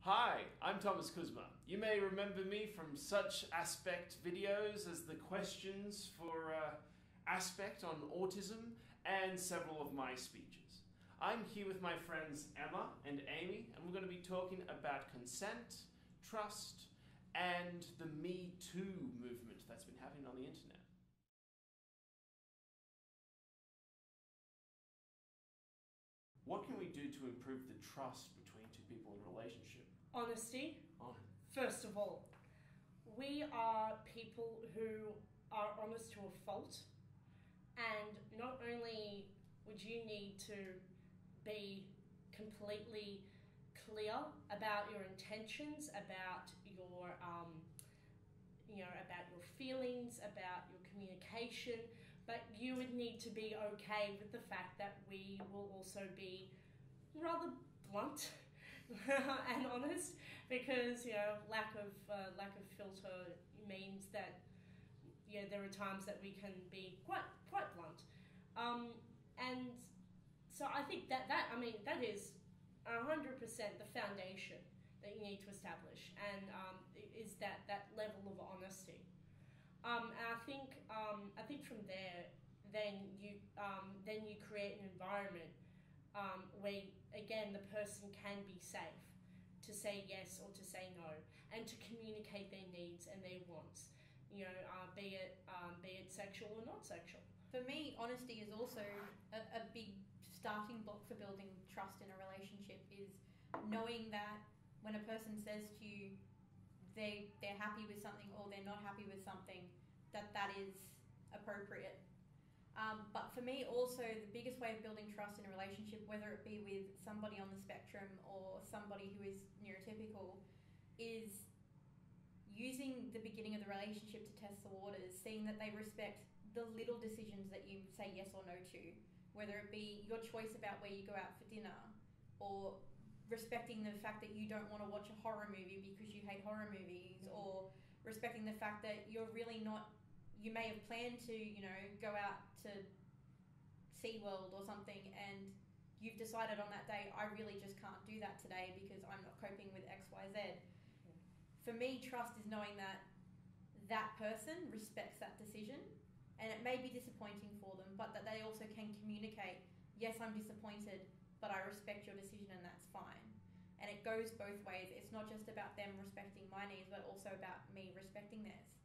Hi, I'm Thomas Kuzma. You may remember me from such Aspect videos as the questions for Aspect on autism and several of my speeches. I'm here with my friends Emma and Amy, and we're going to be talking about consent, trust, and the Me Too movement that's been happening on the internet. What can we do to improve the trust between two people in a relationship? Honesty. Oh. First of all, we are people who are honest to a fault, and not only would you need to be completely clear about your intentions, about your about your feelings, about your communication, but you would need to be okay with the fact that we will also be rather blunt and honest, because lack of filter means that there are times that we can be quite blunt, and so I think that is 100% the foundation that you need to establish, and is that level of honesty. And I think from there, then you create an environment where again the person can be safe to say yes or to say no, and to communicate their needs and their wants, be it sexual or not sexual. For me, honesty is also a big starting block for building trust in a relationship, is knowing that when a person says to you they're happy with something or they're not happy with something, that is appropriate. But for me also, the biggest way of building trust in a relationship, whether it be with somebody on the spectrum or somebody who is neurotypical, is using the beginning of the relationship to test the waters, seeing that they respect the little decisions that you say yes or no to, whether it be your choice about where you go out for dinner, or respecting the fact that you don't want to watch a horror movie because you hate horror movies, or respecting the fact that you're really not, you may have planned to, go out to SeaWorld or something, and you've decided on that day, I really just can't do that today because I'm not coping with XYZ. For me, trust is knowing that that person respects that decision, and it may be disappointing for them, but that they also can communicate, yes, I'm disappointed, but I respect your decision and that's fine. And it goes both ways. It's not just about them respecting my needs, but also about me respecting theirs.